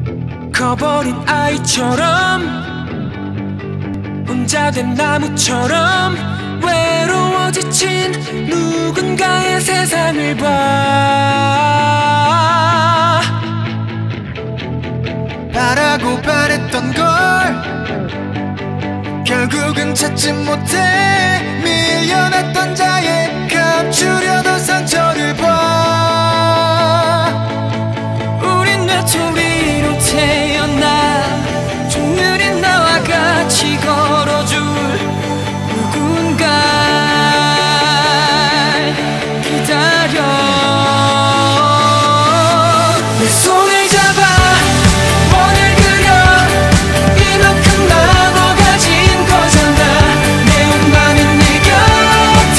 커버린 아이처럼 혼자 된 나무처럼 외로워 지친 누군가의 세상을 봐. 바라고 바랬던 걸 결국은 찾지 못해 밀려났던 자에 감추려던 상처를 봐. 우린 외톨이로 태어나 좀 느린 나와 같이 걸어줄 누군가 기다려. 내 손을 잡아 원을 그려 이만큼 나눠 가진 거잖아. 내 온 맘은 네 곁에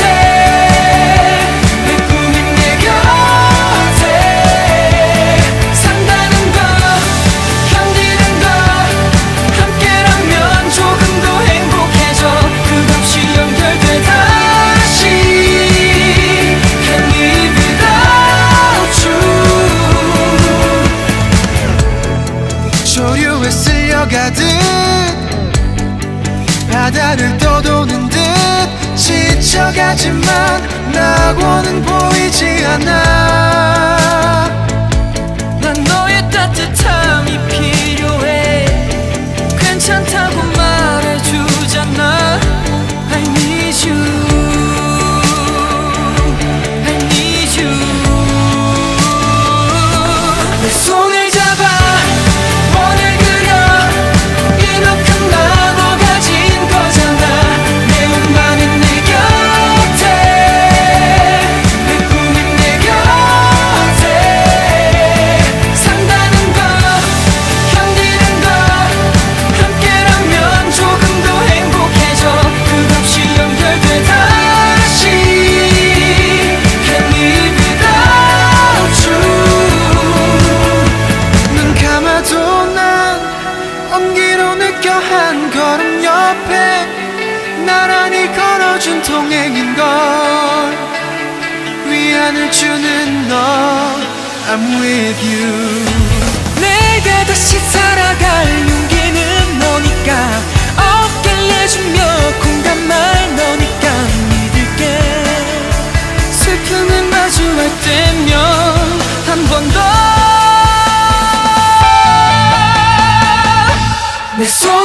내 꿈인 내 곁에 산다는 것 견디는 것 함께라면 조금 더 행복해져. 끝없이 연결돼 다시 Can't live without you. 조류에 쓸려가듯 바다를 떠도는 듯 지쳐가지만 낙원은 보이지 않아. 난 너의 따뜻함이 필요해. 괜찮다고 말해주잖아. I need you, I need you. 내 손을 잡아 원을 그려 이만큼 나눠 가진 거잖아. 내 온 맘은 내 곁에 내 꿈인 내 곁에 산다는 것 견디는 것 함께라면 조금 더 행복해져. 끝없이 연결돼 다시 Can't live without you. 눈 감아도 난 온기로 느껴 한 걸음 옆에 나란히 걸어준 동행인 걸. 위안을 주는 너 I'm with you. 내가 다시 살아갈 용기는 너니까 어깨를 내주며 공감할 너니까 믿을게. 슬픔을 마주할 때면 한 번 더 내 손